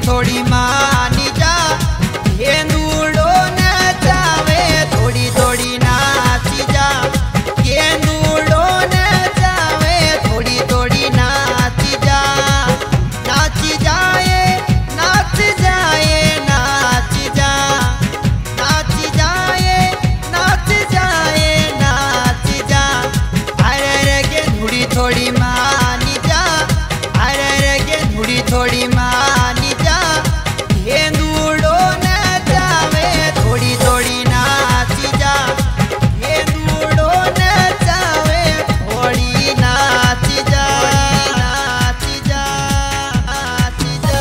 थोड़ी मानी जा, गेंदूड़ो नचावे थोड़ी थोड़ी नाची जा, गेंदूड़ो नचावे थोड़ी थोड़ी नाची जा, नाची जाए नाच जाए नाची जा, नाची जाए नाच जाए नाची जा, अरे रे गेंदूड़ी थोड़ी मानी जा, अरे रे गेंदूड़ी थोड़ी मानी जा, गेंदूड़ो नचावे थोड़ी थोड़ी नाची जा, गेंदूड़ो नचावे थोड़ी नाची जा, नाची जा, नाची जा।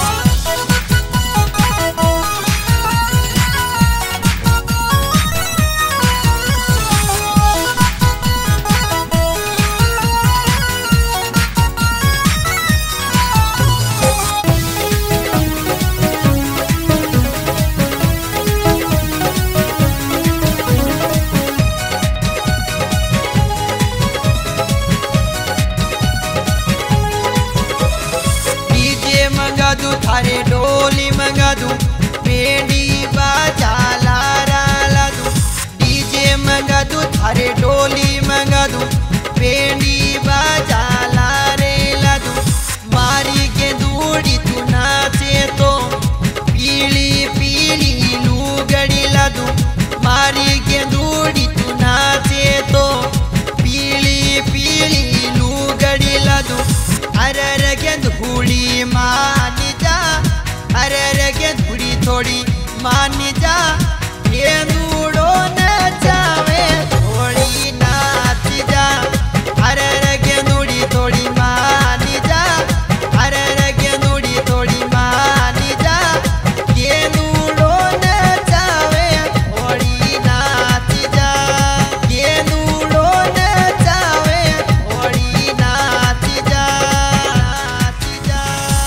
डीजे मंगा दूं थारे डोली मंगा दूं, बेड़ी बाजा लारा ला दूं, डीजे मंगा दूं थारे डोली मंगा दूं, बेड़ी बाजा लारे ला दूं, मारी गेंदूड़ी तू नाचे तो पीली पीली लूगड़ी ला दूं, मारी गेंदूड़ी तू नाचे तो पीली पीली लूगड़ी ला दूं, अरे रे गेंदूड़ी मानी जा, अरे रे गेंदूड़ी थोड़ी मानी जा, गेंदूड़ो नचावे थोड़ी नाची जा, अरे रे गेंदूड़ी थोड़ी मानी जा, अरे रे गेंदूड़ी थोड़ी मानी जा, गेंदूड़ो नचावे थोड़ी नाची जा, गेंदूड़ो नचावे थोड़ी नाची जा, नाची जा।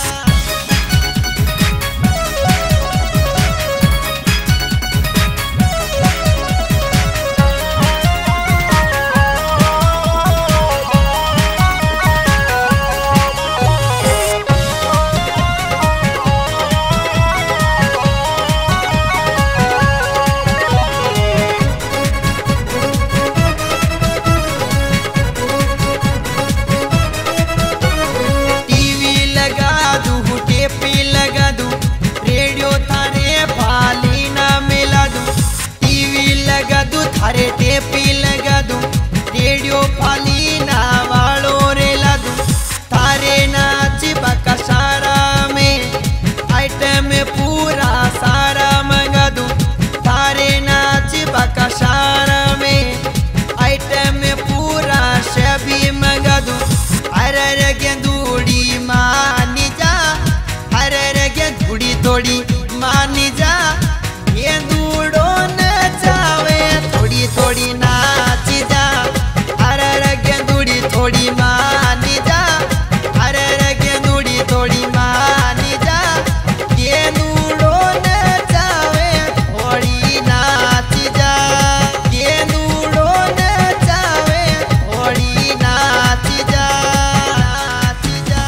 टीवी लगा दूं टेपी लगा दूं, रेडियो थारे फाली ना मिला दूं, टीवी लगा दूं थारे टेपी लगा दूं, रेडियो फाली ना वालो रेला दूं, थारे नाच बका सारा में आइटम पूरा सारा मंगा दूं, थारे नाच बका सारा में आइटम पूरा सभी मंगा दूं, अरे रे गेंदूड़ी मानी जा, अरे रे गेंदूड़ी थोड़ी मानी जा, गेंदूड़ो नचावे थोड़ी थोड़ी नाची जा, अरे रे गेंदूड़ी थोड़ी मानी जा, अरे रे गेंदूड़ी थोड़ी मानी जा, गेंदूड़ो नचावे थोड़ी नाची जा, गेंदूड़ो नचावे थोड़ी नाची जा, नाची जा।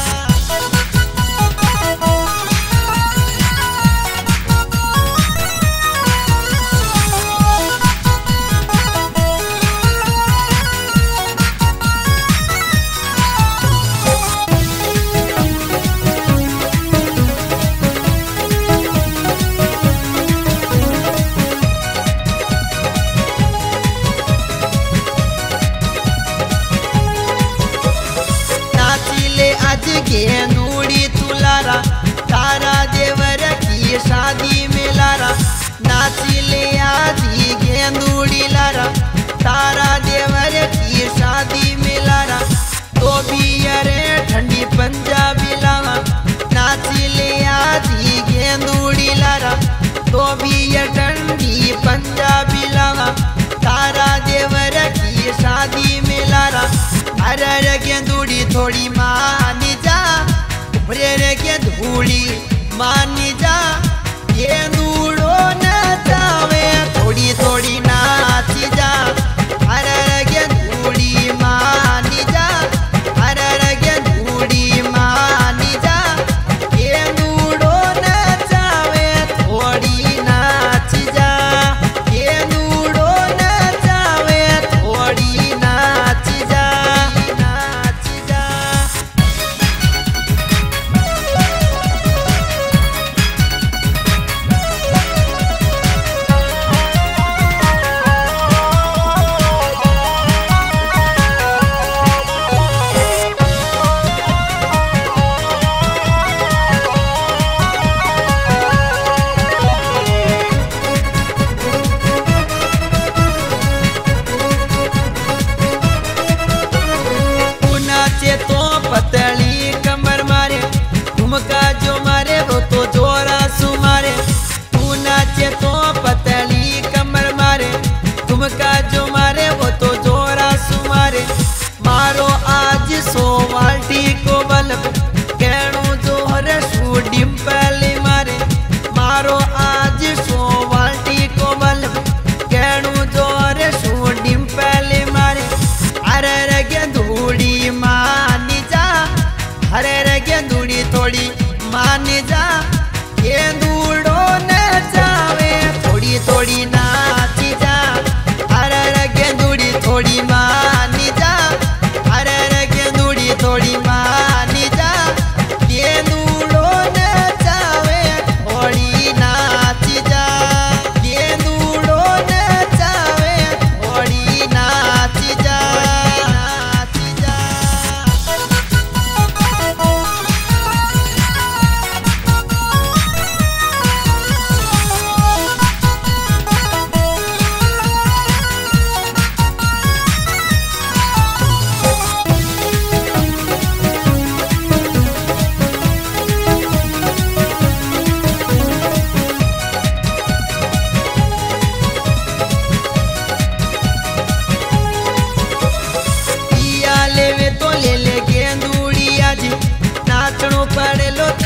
नाचिले आज गेंदूड़ी तुलारा, तारा देवर की शादी में लारा, नाचिले आज गेंदूड़ी लारा, तारा देवर की शादी में लारा, तो भी अरे ठंडी पंजाबी लावा, नाचिले आज गेंदूड़ी लारा, तो भी ये ठंडी पंजाबी लावा, तारा देवर की शादी में लारा, अरे रे गेंदूड़ी थोड़ी मानी जा, अरे रे गेंदूड़ी मानी जा, गेंदूड़ो नचावे थोड़ी थोड़ी नाची जा, अरे रे गेंदूड़ी मानी जा, अरे रे गेंदूड़ी मानी जा, गेंदूड़ो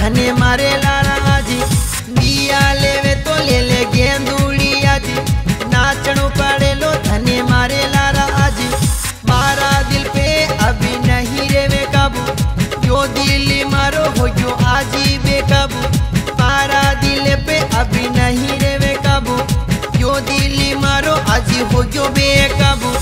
धने मारे लारा आजी दिया लेवे तो ले ले गेंदूड़ी आजी नाचणो पड़ेलो धने मारे लारा आजी मारा दिल पे अभी नहीं रेवे काबू जो दिल मारो हो जो आजी बेकाबू मारा दिल पे अभी नहीं रेवे काबू जो दिल मारो आजी हो जो बेकाबू